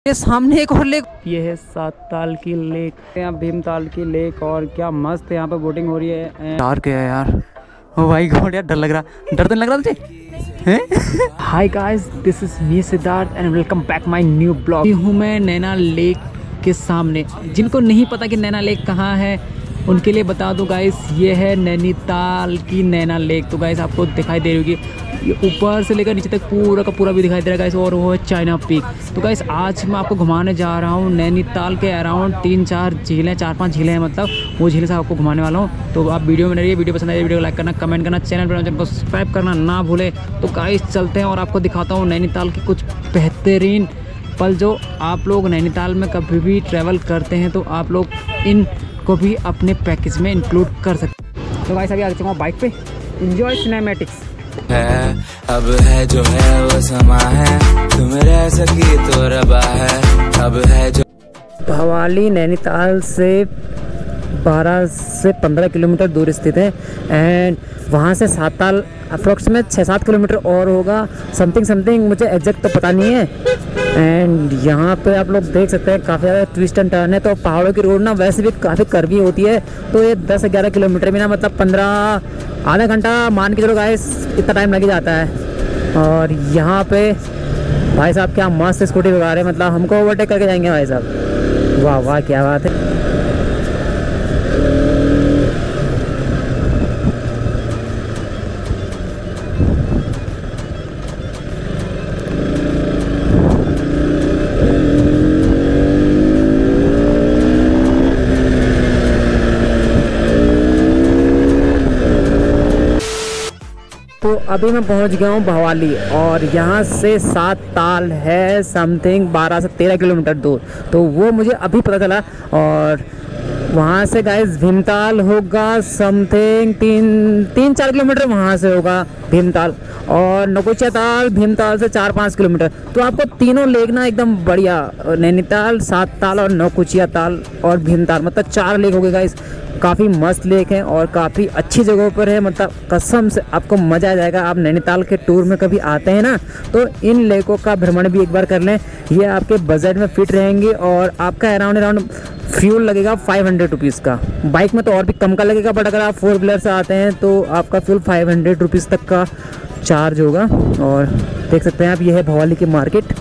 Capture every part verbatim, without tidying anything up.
ये सामने एक और लेक, ये है सात ताल की लेक, यहाँ भीमताल की लेक। और क्या मस्त यहाँ पे बोटिंग हो रही है। यार क्या है यार, ओ भाई गॉड यार, डर लग रहा, डर तो नहीं लग रहा तुझे? Hi guys, this is me Siddharth and welcome back my new blog. हूँ मैं नैना लेक के सामने। जिनको नहीं पता कि नैना लेक कहाँ है उनके लिए बता दूं गाइस, ये है नैनीताल की नैना लेक। तो गाइस आपको दिखाई दे रही होगी, ये ऊपर से लेकर नीचे तक पूरा का पूरा भी दिखाई दे रहा है गाइस। और वो है चाइना पीक। तो गाइस आज मैं आपको घुमाने जा रहा हूँ नैनीताल के अराउंड तीन चार झीलें, चार पांच झीलें हैं, मतलब वो झीलें से आपको घुमाने वाला हूँ। तो आप वीडियो में रहिए, वीडियो पसंद आए वीडियो को लाइक करना, कमेंट करना, चैनल पर चैनल को सब्सक्राइब करना ना भूले। तो गाइस चलते हैं और आपको दिखाता हूँ नैनीताल की कुछ बेहतरीन पल जो आप लोग नैनीताल में कभी भी ट्रैवल करते हैं तो आप लोग इन को भी अपने पैकेज में इंक्लूड कर सकते हैं। तो गाइस अभी आ चुका हूँ बाइक पे, एंजॉय सिनेमैटिक्स। है अब है जो है वो समा है, तुम रह सकी तो रबा है। अब है जो भवाली नैनीताल से बारह से पंद्रह किलोमीटर दूर स्थित है एंड वहाँ से सात ताल अप्रोक्सीमेट छः सात किलोमीटर और होगा, समथिंग समथिंग, मुझे एग्जैक्ट तो पता नहीं है। एंड यहाँ पे आप लोग देख सकते हैं काफ़ी ज़्यादा ट्विस्ट एंड टर्न है। तो पहाड़ों की रोड ना वैसे भी काफ़ी कर्वी होती है, तो ये दस ग्यारह किलोमीटर में ना मतलब पंद्रह आधा घंटा मान के चलो गाइस, इतना टाइम लग जाता है। और यहाँ पे भाई साहब क्या मस्त स्कूटी भगा रहे हैं, मतलब हमको ओवरटेक करके जाएंगे भाई साहब। वाह वाह क्या बात है। तो अभी मैं पहुंच गया हूं भवाली और यहाँ से सात ताल है समथिंग बारह से तेरह किलोमीटर दूर, तो वो मुझे अभी पता चला। और वहाँ से गाइस भीमताल होगा समथिंग तीन तीन चार किलोमीटर वहाँ से होगा भीमताल, और नकुचिया ताल भीमताल से चार पाँच किलोमीटर। तो आपको तीनों लेक ना एकदम बढ़िया, नैनीताल, सात ताल और नकुचिया ताल और भीमताल, मतलब चार लेक हो गए गाइस। काफ़ी मस्त लेक हैं और काफ़ी अच्छी जगहों पर है, मतलब कसम से आपको मज़ा आ जाएगा। आप नैनीताल के टूर में कभी आते हैं ना तो इन लेकों का भ्रमण भी एक बार कर लें, ये आपके बजट में फिट रहेंगे। और आपका अराउंड अराउंड फ्यूल लगेगा फाइव हंड्रेड रुपीज़ का, बाइक में तो और भी कम का लगेगा, बट अगर आप फोर व्हीलर से आते हैं तो आपका फ्यूल फाइव हंड्रेड रुपीज़ तक का चार्ज होगा। और देख सकते हैं आप, ये है भवाली की मार्केट।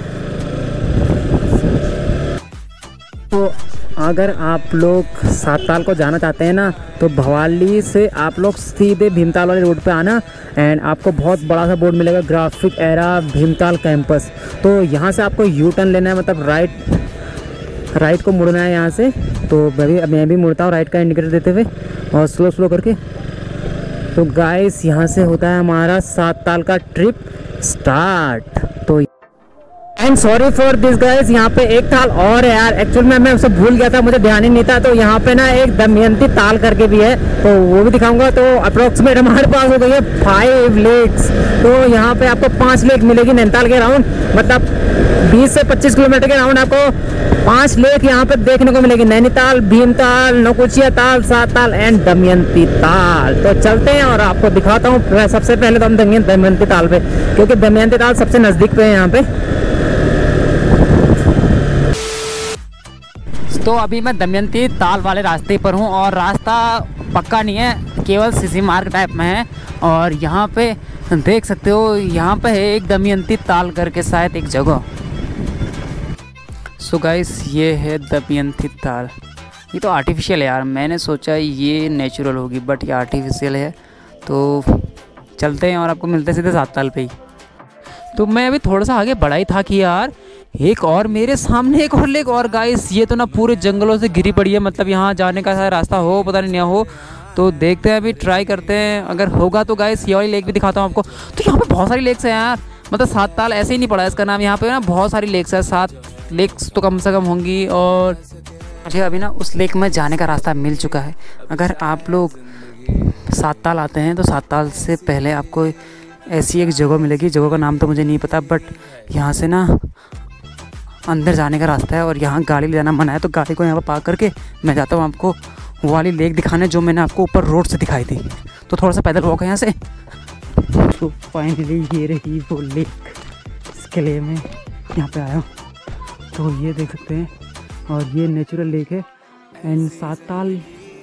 तो अगर आप लोग सात ताल को जाना चाहते हैं ना तो भवाली से आप लोग सीधे भीमताल वाले रोड पे आना एंड आपको बहुत बड़ा सा बोर्ड मिलेगा, ग्राफिक एरा भीमताल कैंपस। तो यहाँ से आपको यू टर्न लेना है, मतलब राइट राइट को मुड़ना है यहाँ से। तो मैं भी मैं भी मुड़ता हूँ राइट का इंडिकेटर देते हुए और स्लो स्लो करके। तो गाइस यहाँ से होता है हमारा सात ताल का ट्रिप स्टार्ट। तो and sorry for this guys, यहाँ पे एक ताल और है यार, एक्चुअल में मैं उसे भूल गया था, मुझे ध्यान ही नहीं था। तो यहाँ पे ना एक दमयंती ताल करके भी है, तो वो भी दिखाऊंगा। तो अप्रोक्सीमेट हमारे पास हो गई है फाइव लेक्स। तो यहाँ पे आपको पांच लेक मिलेगी नैनीताल के राउंड, मतलब बीस से पच्चीस किलोमीटर के राउंड आपको पांच लेक यहाँ पे देखने को मिलेगी, नैनीताल, भीमताल, नकुचिया ताल, सात ताल एंड दमयंती ताल। तो चलते हैं और आपको दिखाता हूँ। सबसे पहले तो हम दमयंती ताल पे, क्योंकि दमयंती ताल सबसे नजदीक पे है यहाँ पे। तो अभी मैं दमयंती ताल वाले रास्ते पर हूँ और रास्ता पक्का नहीं है, केवल सीसी मार्ग टाइप में है। और यहाँ पे देख सकते हो, यहाँ पे है एक दमयंती ताल करके शायद एक जगह। सो गाइस ये है दमयंती ताल। ये तो आर्टिफिशियल है यार, मैंने सोचा ये नेचुरल होगी बट ये आर्टिफिशियल है। तो चलते हैं और आपको मिलते हैं सीधे सात ताल पे ही। तो मैं अभी थोड़ा सा आगे बढ़ा ही था कि यार एक और मेरे सामने एक और लेक। और गाइस ये तो ना पूरे जंगलों से घिरी पड़ी है, मतलब यहाँ जाने का रास्ता हो पता नहीं, नहीं हो तो देखते हैं, अभी ट्राई करते हैं, अगर होगा तो गाइस ये वाली लेक भी दिखाता हूँ आपको। तो यहाँ पे बहुत सारी लेक्स हैं यार, मतलब सात ताल ऐसे ही नहीं पड़ा इसका नाम, यहाँ पे ना बहुत सारी लेक्स है, सात लेक्स तो कम से कम होंगी। और मुझे अभी ना उस लेक में जाने का रास्ता मिल चुका है। अगर आप लोग सात ताल आते हैं तो सात ताल से पहले आपको ऐसी एक जगह मिलेगी, जगह का नाम तो मुझे नहीं पता, बट यहाँ से ना अंदर जाने का रास्ता है और यहाँ गाड़ी ले जाना मना है। तो गाड़ी को यहाँ पर पार्क करके मैं जाता हूँ आपको वो वाली लेक दिखाने जो मैंने आपको ऊपर रोड से दिखाई थी। तो थोड़ा सा पैदल वॉक है यहाँ से। तो फाइनली ये रही वो लेक, इसके लिए मैं यहाँ पे आया हूँ। तो ये देख सकते हैं, और ये नेचुरल लेक है। एंड सात ताल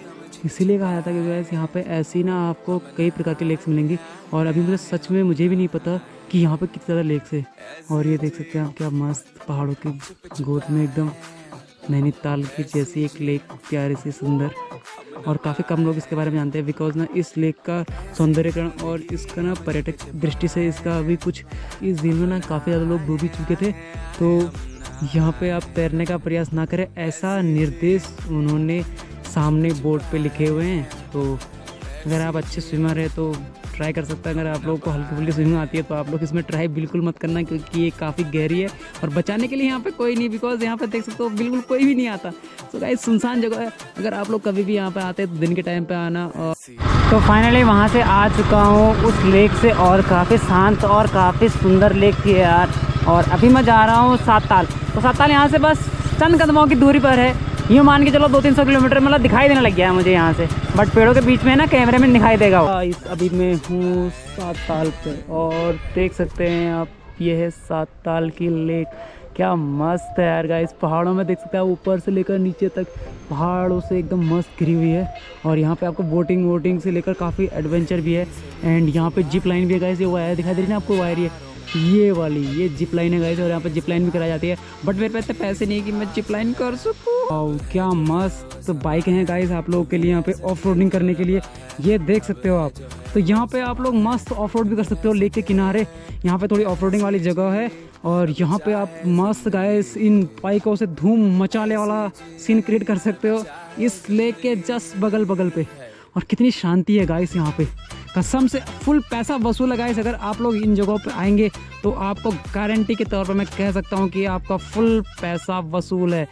इसीलिए कहा जाता है कि गैस यहाँ पे ऐसी ना आपको कई प्रकार के लेक्स मिलेंगी, और अभी मुझे सच में मुझे भी नहीं पता कि यहाँ पे कितने ज़्यादा लेक्स है। और ये देख सकते हैं आप, क्या मस्त पहाड़ों की गोद में एकदम नैनीताल की जैसी एक लेक, प्यारी सी सुंदर। और काफ़ी कम लोग इसके बारे में जानते हैं, बिकॉज ना इस लेक का सौंदर्यकरण और इसका ना पर्यटक दृष्टि से इसका अभी कुछ इस दिन में ना काफ़ी ज़्यादा लोग डूब भी चुके थे। तो यहाँ पे आप तैरने का प्रयास ना करें, ऐसा निर्देश उन्होंने सामने बोर्ड पे लिखे हुए हैं। तो अगर आप अच्छे स्विमर है तो ट्राई कर सकते हैं। अगर आप लोगों को हल्की फुल्की स्विमिंग आती है तो आप लोग इसमें ट्राई बिल्कुल मत करना, क्योंकि ये काफ़ी गहरी है और बचाने के लिए यहाँ पे कोई नहीं, बिकॉज यहाँ पे देख सकते हो बिल्कुल कोई भी नहीं आता। तो गाइस सुनसान जगह है, अगर आप लोग कभी भी यहाँ पे आते हैं तो दिन के टाइम पे आना। और तो फाइनली वहाँ से आ चुका हूँ उस लेक से, और काफ़ी शांत और काफ़ी सुंदर लेक थी यार। और अभी मैं जा रहा हूँ सात ताल। तो सात ताल यहाँ से बस चंद कदमों की दूरी पर है, यूँ मान के चलो दो तीन सौ किलोमीटर मतलब दिखाई देने लग गया है मुझे यहाँ से, बट पेड़ों के बीच में ना कैमरे में दिखाई देगा। इस अभी मैं हूँ सात ताल पे, और देख सकते हैं आप ये है सात ताल की लेक। क्या मस्त है यार गाइस, पहाड़ों में देख सकते हैं ऊपर से लेकर नीचे तक पहाड़ों से एकदम मस्त घिरी हुई है। और यहाँ पे आपको बोटिंग वोटिंग से लेकर काफ़ी एडवेंचर भी है। एंड यहाँ पे जिप लाइन भी है गाइस, ये वायर दिखाई दे रही है ना आपको, वायर ये ये वाली ये जिप लाइन है गाइस, और यहाँ पे जिप लाइन भी कराई जाती है, बट मेरे पास इतने पैसे नहीं कि मैं जिप लाइन कर सकूँ। और क्या मस्त बाइक हैं गाइस आप लोगों के लिए यहाँ पे ऑफ रोडिंग करने के लिए, ये देख सकते हो आप। तो यहाँ पे आप लोग मस्त ऑफ रोड भी कर सकते हो लेक के किनारे, यहाँ पे थोड़ी ऑफ रोडिंग वाली जगह है। और यहाँ पे आप मस्त गाइस इन बाइकों से धूम मचाने वाला सीन क्रिएट कर सकते हो इस लेक के जस्ट बगल बगल पे। और कितनी शांति है गाइस यहाँ पे, कसम से फुल पैसा वसूल है गाइस। अगर आप लोग इन जगहों पे आएंगे तो आपको गारंटी के तौर पर मैं कह सकता हूँ कि आपका फुल पैसा वसूल है।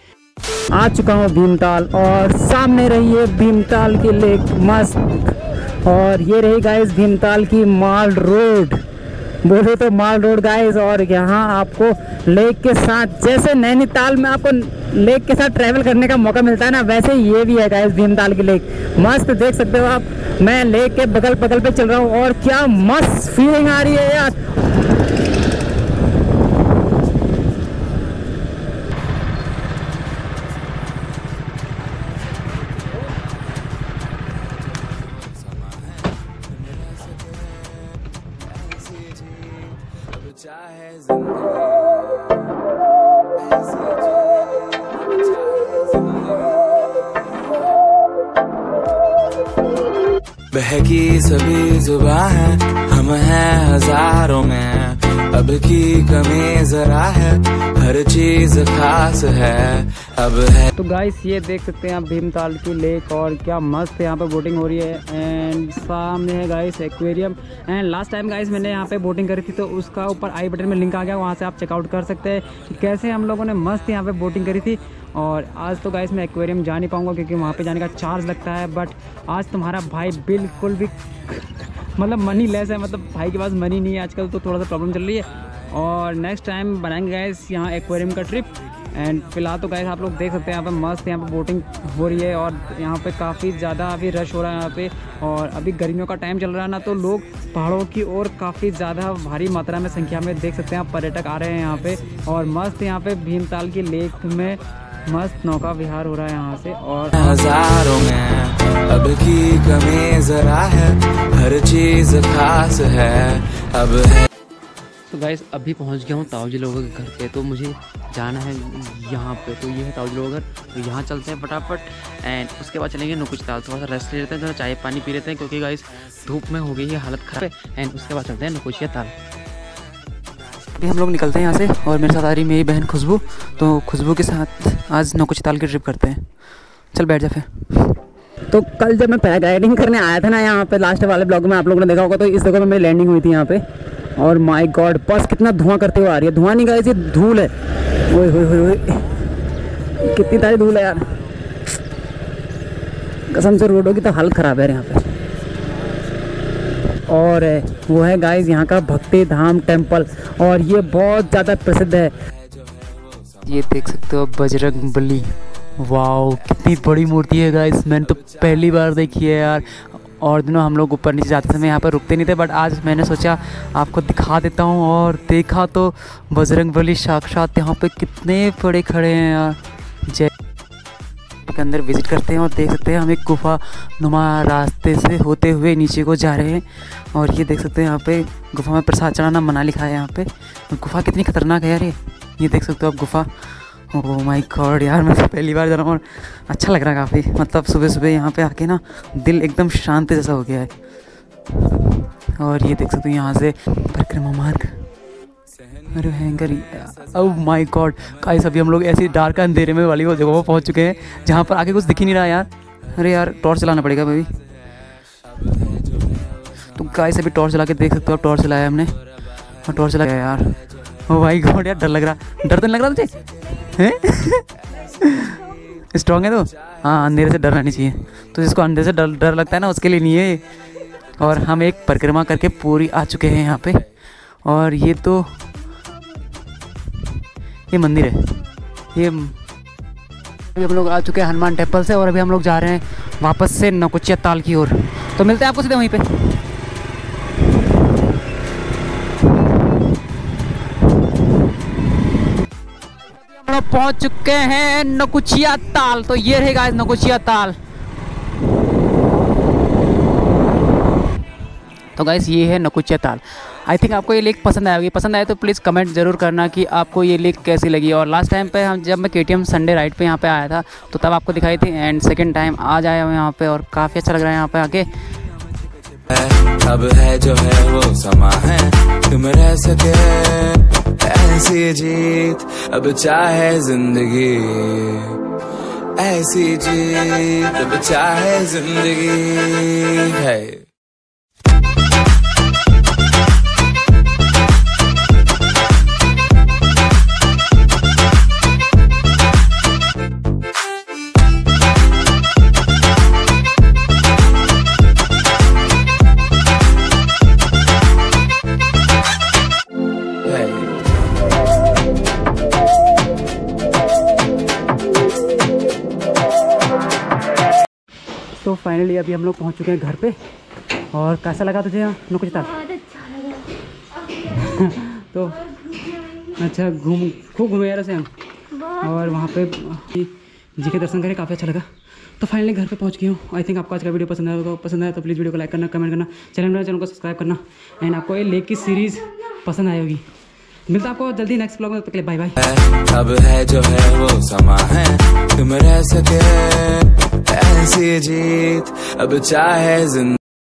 आ चुका हूँ भीमताल, और सामने रही है भीमताल की लेक मस्त। और ये रही गाइस भीमताल की माल रोड, बोले तो माल रोड गाइस। और यहाँ आपको लेक के साथ, जैसे नैनीताल में आपको लेक के साथ ट्रैवल करने का मौका मिलता है ना, वैसे ये भी है गाइस भीमताल की लेक। मस्त देख सकते हो आप, मैं लेक के बगल बगल पे चल रहा हूँ, और क्या मस्त फीलिंग आ रही है यार। बहकी सभी जुबां है, हम हैं हजारों में, अब की कमी जरा है, हर चीज खास है अब है। तो गाइस ये देख सकते हैं आप भीमताल की लेक, और क्या मस्त यहाँ पे बोटिंग हो रही है। एंड सामने है guys aquarium. And last time guys मैंने यहाँ पे बोटिंग करी थी, तो उसका ऊपर आई बटन में लिंक आ गया, वहाँ से आप चेकआउट कर सकते हैं कि कैसे हम लोगों ने मस्त यहाँ पे बोटिंग करी थी। और आज तो गाइस मैं एक्वेरियम जा नहीं पाऊँगा क्योंकि वहाँ पे जाने का चार्ज लगता है, बट आज तुम्हारा भाई बिल्कुल भी मतलब मनी लेस है, मतलब भाई के पास मनी नहीं है आजकल, तो थोड़ा सा प्रॉब्लम चल रही है। और नेक्स्ट टाइम बनाएंगे गाइस यहाँ एक्वेरियम का ट्रिप। एंड फिलहाल तो गाइस आप लोग देख सकते हैं यहाँ पे मस्त यहाँ पे बोटिंग हो रही है, और यहाँ पे काफ़ी ज़्यादा अभी रश हो रहा है यहाँ पे। और अभी गर्मियों का टाइम चल रहा है ना, तो लोग पहाड़ों की ओर काफ़ी ज़्यादा भारी मात्रा में संख्या में देख सकते हैं आप पर्यटक आ रहे हैं यहाँ पे। और मस्त यहाँ पे भीमताल की लेक में मस्त नौका विहार हो रहा है यहाँ से। और हजारों में अब की कमी जरा है, हर चीज खास है अब है। तो गाइस अभी पहुँच गया हूँ ताऊ जी लोगों के घर पे, तो मुझे जाना है यहाँ पे। तो ये है ताऊ जी लोगों का घर, तो यहाँ चलते हैं फटाफट। एंड उसके बाद चलेंगे नुकुच ताल, थोड़ा सा रेस्ट ले लेते हैं, थोड़ा चाय पानी पी लेते हैं, क्योंकि गाइस धूप में हो गई है हालत खराब है। एंड उसके बाद चलते हैं नुकुचिया ताल। अभी हम लोग निकलते हैं यहाँ से, और मेरे साथ आ रही मेरी बहन खुशबू। तो खुशबू के साथ आज नुकुचिया ताल की ट्रिप करते हैं। चल बैठ जा फिर। तो कल जब मैं पैराग्लाइडिंग करने आया था ना यहाँ पे, लास्ट वाले ब्लॉग में आप लोगों ने देखा होगा, तो इस जगह में मेरी लैंडिंग हुई थी यहाँ पे। और माय गॉड बस कितना धुआं करते हुए आ रही है, धुआं नहीं गाइस ये धूल है। ओए होए होए होए कितनी सारी धूल है यार, कसम से रोडों की तो हालत ख़राब है यहाँ पे। और वो है गाइस यहाँ का भक्ति धाम टेम्पल, और ये बहुत ज़्यादा प्रसिद्ध है। ये देख सकते हो बजरंग बली, वाओ कितनी बड़ी मूर्ति है गाइस, मैंने तो पहली बार देखी है यार। और दिनों हम लोग ऊपर नीचे जाते समय यहाँ पर रुकते नहीं थे, बट आज मैंने सोचा आपको दिखा देता हूँ। और देखा तो बजरंगबली साक्षात यहाँ पे कितने बड़े खड़े हैं यार। जय के अंदर विज़िट करते हैं और देख सकते हैं हम एक गुफा नुमा रास्ते से होते हुए नीचे को जा रहे हैं। और ये देख सकते हैं यहाँ पे गुफा में प्रसाद चढ़ाना मना लिखा है यहाँ पे। गुफा कितनी खतरनाक है यार, ये ये देख सकते हो आप गुफा। ओह माय गॉड यार, मैं तो पहली बार जा रहा हूँ और अच्छा लग रहा है काफ़ी। मतलब सुबह सुबह यहाँ पे आके ना दिल एकदम शांत जैसा हो गया है। और ये देख सकते हो यहाँ से परिक्रमा मार्ग। अरे हैंगर, ओह माय गॉड गाइस, अभी हम लोग ऐसी डार्क अंधेरे में वाली वो जगह पर पहुँच चुके हैं जहाँ पर आगे कुछ दिख ही नहीं रहा यार। अरे यार टॉर्च चलाना पड़ेगा भाई। तो गाइस अभी टॉर्च चला के देख सकते हो, टॉर्च चलाया हमने और टॉर्च चला गया यार। ओ माय गॉड यार, डर लग रहा। डर तो नहीं लग रहा तुझे हैं? स्ट्रॉन्ग है तो हाँ, अंधेरे से डरना नहीं चाहिए। तो जिसको अंधेरे से डर डर लगता है ना, उसके लिए नहीं है। और हम एक परिक्रमा करके पूरी आ चुके हैं यहाँ पे। और ये तो ये मंदिर है। ये अभी हम लोग आ चुके हैं हनुमान टेम्पल से और अभी हम लोग जा रहे हैं वापस से नकुचिया ताल की ओर। तो मिलते हैं आपको सीधे वहीं पे। हम लोग पहुंच चुके हैं नकुचिया ताल। तो ये रहेगा नकुचिया ताल। तो गाइस ये है नकुचिया ताल। आई थिंक आपको ये लेक पसंद आएगी। पसंद आए तो प्लीज़ कमेंट ज़रूर करना कि आपको ये लेक कैसी लगी। और लास्ट टाइम पे हम जब मैं केटीएम संडे राइड पे यहाँ पे आया था तो तब आपको दिखाई थी। एंड सेकंड टाइम आज आया हूँ यहाँ पे और काफ़ी अच्छा लग रहा है यहाँ पे आके। अब है जो है वो समा है, तुम रह सके ऐसी जीत। अब चाहे जिंदगी ऐसी जीत, अब चाहे जिंदगी है। तो फाइनली अभी हम लोग पहुंच चुके हैं घर पे। और कैसा लगा तुझे यहाँ नकुचिया ताल? बहुत अच्छा लगा। तो अच्छा घूम खूब घूमे यार से हम। और वहाँ पे जी के दर्शन करें, काफ़ी अच्छा लगा। तो फाइनली घर पे पहुँच गई हूँ। आई थिंक आपको आज का वीडियो पसंद आया होगा। पसंद आया तो प्लीज़ वीडियो को लाइक करना, कमेंट करना, चैनल मेरे चैनल को सब्सक्राइब करना। एंड आपको ये लेक की सीरीज़ पसंद आई होगी। मिलता आपको जल्दी नेक्स्ट ब्लॉग में। तब तक के लिए बाय बाय। अब है जो है वो समा है, तुम रह सके ऐसी जीत। अब चाहे जिंदगी